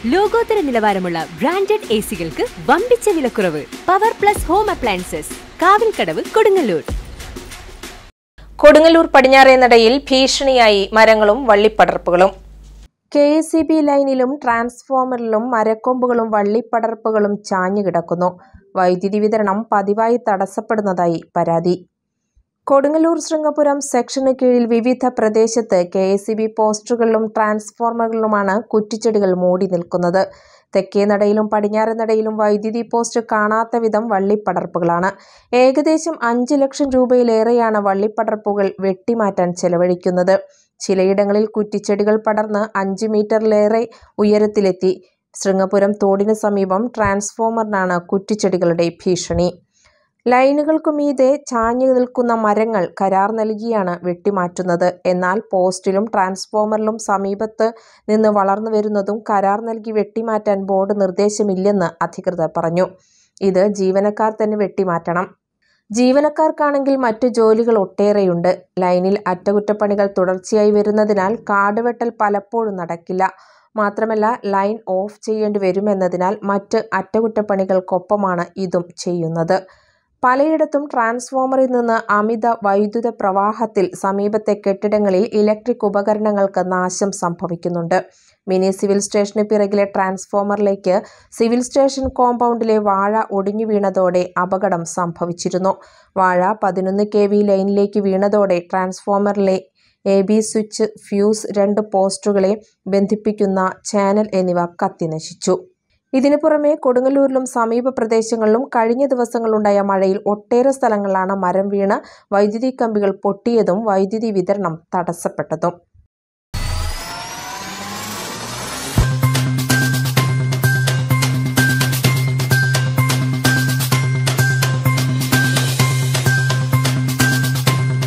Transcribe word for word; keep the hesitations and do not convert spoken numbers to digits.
ലോകോത്തര നിലവാരമുള്ള branded A സികൾക്ക് വമ്പിച്ച വിലക്കുറവ്. Power plus home appliances, Kavilkadavu, Kodungallur. Kodungallur പടിഞ്ഞാറേനടയിൽ ഭീഷണിയായി മരങ്ങളും വള്ളിപ്പടർപ്പുകളും. കെ എസ് ഇ ബി ലൈനിലും ട്രാൻസ്ഫോമറിലും മരക്കൊമ്പുകളും വള്ളിപ്പടർപ്പുകളും ചാഞ്ഞുകിടക്കുന്നു. വൈദ്യുതി വിതരണം പതിവായി തടസ്സപ്പെടുന്നതായി പരാതി. കൊടുങ്ങല്ലൂർ ശൃംഗപുരം സെക്ഷന് കീഴിൽ വിവിധ പ്രദേശത്ത് കെ എസ് ഇ ബി പോസ്റ്റുകളിലും ട്രാൻസ്ഫോമറുകളിലുമാണ് കുറ്റിച്ചെടികൾ മൂടി നിൽക്കുന്നത്. തെക്കേ നടയിലും പടിഞ്ഞാറേ നടയിലും വൈദ്യുതി പോസ്റ്റ് കാണാത്ത വിധം വള്ളിപ്പടർപ്പുകളാണ്. ഏകദേശം അഞ്ച് ലക്ഷം രൂപയിലേറെയാണ് വള്ളിപ്പടർപ്പുകൾ വെട്ടിമാറ്റാൻ ചെലവഴിക്കുന്നത്. ചിലയിടങ്ങളിൽ കുറ്റിച്ചെടികൾ പടർന്ന് അഞ്ച് മീറ്ററിലേറെ ഉയരത്തിലെത്തി. ശൃംഗപുരം തോടിന് സമീപം ട്രാൻസ്ഫോമറിനാണ് കുറ്റിച്ചെടികളുടെ ഭീഷണി. ലൈനുകൾക്കു മീതെ ചാഞ്ഞു നിൽക്കുന്ന മരങ്ങൾ കരാർ നൽകിയാണ് വെട്ടിമാറ്റുന്നത്. എന്നാൽ പോസ്റ്റിലും ട്രാൻസ്ഫോമറിലും സമീപത്ത് നിന്ന് വളർന്നു വരുന്നതും കരാർ നൽകി വെട്ടിമാറ്റാൻ ബോർഡ് നിർദ്ദേശമില്ലെന്ന് അധികൃതർ പറഞ്ഞു. ഇത് ജീവനക്കാർ തന്നെ വെട്ടിമാറ്റണം. ജീവനക്കാർക്കാണെങ്കിൽ മറ്റു ജോലികൾ ഒട്ടേറെയുണ്ട്. ലൈനിൽ അറ്റകുറ്റപ്പണികൾ തുടർച്ചയായി വരുന്നതിനാൽ കാടുവെട്ടൽ പലപ്പോഴും നടക്കില്ല. മാത്രമല്ല ലൈൻ ഓഫ് ചെയ്യേണ്ടി വരുമെന്നതിനാൽ മറ്റ് അറ്റകുറ്റപ്പണികൾക്കൊപ്പമാണ് ഇതും ചെയ്യുന്നത്. പലയിടത്തും ട്രാൻസ്ഫോമറിൽ നിന്ന് അമിത വൈദ്യുത പ്രവാഹത്തിൽ സമീപത്തെ കെട്ടിടങ്ങളിൽ ഇലക്ട്രിക് ഉപകരണങ്ങൾക്ക് നാശം സംഭവിക്കുന്നുണ്ട്. മിനി സിവിൽ സ്റ്റേഷന് പിറകിലെ ട്രാൻസ്ഫോമറിലേക്ക് സിവിൽ സ്റ്റേഷൻ കോമ്പൗണ്ടിലെ വാഴ ഒടിഞ്ഞു വീണതോടെ അപകടം സംഭവിച്ചിരുന്നു. വാഴ പതിനൊന്ന് കെ വി ലൈനിലേക്ക് വീണതോടെ ട്രാൻസ്ഫോമറിലെ എ ബി സ്വിച്ച്, ഫ്യൂസ്, രണ്ട് പോസ്റ്റുകളെ ബന്ധിപ്പിക്കുന്ന ചാനൽ എന്നിവ കത്തിനശിച്ചു. ഇതിനു പുറമെ കൊടുങ്ങല്ലൂരിലും സമീപ പ്രദേശങ്ങളിലും കഴിഞ്ഞ ദിവസങ്ങളുണ്ടായ മഴയിൽ ഒട്ടേറെ സ്ഥലങ്ങളിലാണ് മരം വീണ് വൈദ്യുതി കമ്പികൾ പൊട്ടിയതും വൈദ്യുതി വിതരണം തടസ്സപ്പെട്ടതും.